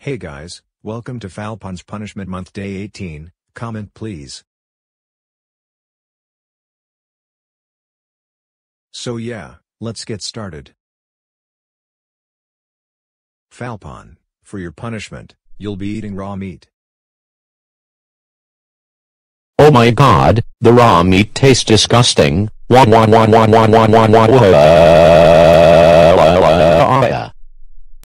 Hey guys, welcome to Falpon's Punishment Month Day 18, comment please. So yeah, let's get started. Falpon, for your punishment, you'll be eating raw meat. Oh my god, the raw meat tastes disgusting.